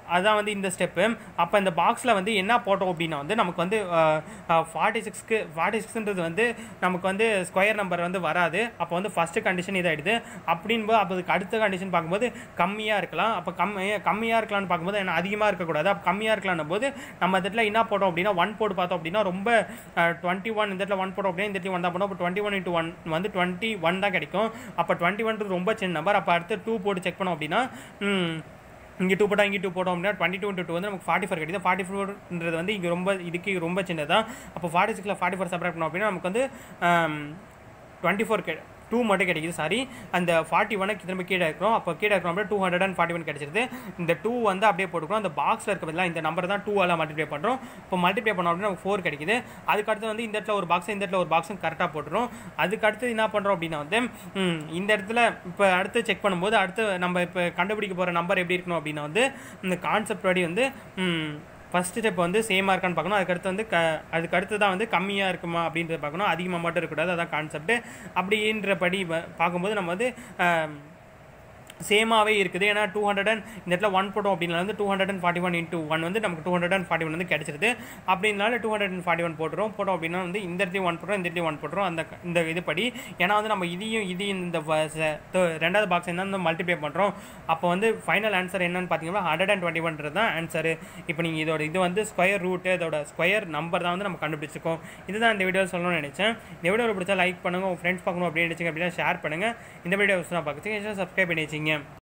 S1: அதான் வந்து இந்த ஸ்டெப்பு. அப்போ இந்த பாக்ஸில் வந்து என்ன போட்டோம் அப்படின்னா வந்து நமக்கு வந்து ஃபார்ட்டி சிக்ஸ்க்கு ஃபார்ட்டி சிக்ஸ்ன்றது வந்து நமக்கு வந்து ஸ்கொயர் நம்பர் வந்து வராது. அப்போ வந்து ஃபஸ்ட்டு கண்டிஷன் இதாகிடுது. அப்படின்போது அப்போ அதுக்கு அடுத்த கண்டிஷன் பார்க்கும்போது கம்மியாக இருக்கலாம். அப்போ கம்மி கம்மியாக இருக்கலாம்னு பார்க்கும்போது என்ன அதிகமாக இருக்கக்கூடாது. அப்போ கம்மியாக இருக்கலாம்னு போது நம்ம இதில் என்ன போட்டோம் அப்படின்னா ஒன் போட்டு பார்த்தோம் அப்படின்னா ரொம்ப டுவெண்ட்டி ஒன் இந்த இடத்துல ஒன் போட்டோம் அப்படின்னா இந்த இடத்துல ஒன் தான் போட்டோம். அப்போ டுவெண்ட்டி ஒன் இன்ட்டு ஒன் வந்து டுவெண்ட்டி ஒன் தான் கிடைக்கும். அப்போ டுவெண்ட்டி ஒன் ரொம்ப சின்ன நம்பர். அப்போ அடுத்து டூ போட்டு செக் பண்ணோம் அப்படின்னா இங்கே டூ போட்டால் இங்கே டூ போட்டோம் அப்படின்னா டுவெண்ட்டி டூ இன்ட்டு டூ வந்து நமக்கு ஃபார்ட்டி ஃபோர் கிடைக்குது. ஃபார்ட்டி ஃபோர்ன்றது வந்து இங்கே ரொம்ப இதுக்கு ரொம்ப சின்னதான். அப்போ ஃபார்ட்டி சிக்ஸில் ஃபார்ட்டி ஃபோர் செப்பரேட் பண்ணோம் அப்படின்னா நமக்கு வந்து டுவெண்ட்டி ஃபோர் கே டூ மட்டும் கிடைக்குது. சாரி, அந்த ஃபார்ட்டி ஒனுக்கு திரும்ப கீழே இருக்கிறோம். அப்போ கீழே இருக்கிறோம் அப்படின்னா two hundred and forty one கிடைச்சிருது. இந்த டூ வந்து அப்படியே போட்டுக்கிறோம். அந்த பாக்ஸில் இருக்க பதிலாக இந்த நம்பர் தான் டூ ஆல் மல்டிப்ளை பண்ணுறோம். இப்போ மல்டிப்ளை பண்ணோம் அப்படின்னா நமக்கு ஃபோர் கிடைக்குது. அதுக்கடுத்து வந்து இந்த இடத்துல ஒரு பாக்ஸ் இந்த இடத்துல ஒரு பாக்ஸும் கரெக்டாக போட்டுரும். அதுக்கடுத்து என்ன பண்ணுறோம் அப்படின்னா வந்து இந்த இடத்துல இப்போ அடுத்து செக் பண்ணும்போது அடுத்து நம்ம இப்போ கண்டுபிடிக்க போகிற நம்பர் எப்படி இருக்கணும் அப்படின்னா வந்து இந்த கான்செப்ட் படி வந்து ஃபஸ்ட்டு ஸ்டெப் வந்து சேமாக இருக்கான்னு பார்க்கணும். அதுக்கடுத்து வந்து க அதுக்கு அடுத்து தான் வந்து கம்மியாக இருக்குமா அப்படின்றத பார்க்கணும். அதிகமாக மட்டும் இருக்கக்கூடாது. அதான் கான்செப்ட்டு. அப்படின்றபடி பார்க்கும்போது நம்ம வந்து சேமாகவே இருக்குது. ஏன்னா டூ ஹண்ட்ரட் அண்ட் இந்த இடத்துல ஒன் போட்டோம் அப்படின்னா வந்து two hundred and forty one into one வந்து நமக்கு two hundred and forty one வந்து கிடச்சிருது. அப்படின்னால two hundred and forty one போட்டுரும். போட்டோம் அப்படின்னா வந்து இந்த இடத்தையும் ஒன் போட்டுரும், இந்த இடத்தையும் ஒன் போட்டுரும். அந்த இந்த இது படி ஏன்னா வந்து நம்ம இதையும் இதையும் இந்த ரெண்டாவது பாக்ஸ் என்ன வந்து மல்டிப்ளை பண்ணுறோம். அப்போ வந்து ஃபைனல் ஆன்சர் என்னன்னு பார்த்தீங்கன்னா ஹண்ட்ரட் அண்ட் டுவெண்ட்டி ஒன்றது தான் ஆன்சரு. இப்போ நீங்கள் இதோட இது வந்து ஸ்கொயர் ரூட்டு இதோட ஸ்கொயர் நம்பர் தான் வந்து நம்ம கண்டுபிடிச்சிருக்கோம். இதுதான் இந்த வீடியோ சொல்லணும்னு நினச்சேன். இந்த வீடியோ பிடிச்சா லைக் பண்ணுங்கள். உங்கள் ஃப்ரெண்ட்ஸ் பார்க்கணும் அப்படின்னு நினச்சிங்க அப்படின்னா ஷேர் பண்ணுங்கள். இந்த வீடியோ நான் பார்க்குறதுக்கு சப்ஸ்கிரைப் பண்ணி வச்சிங்க.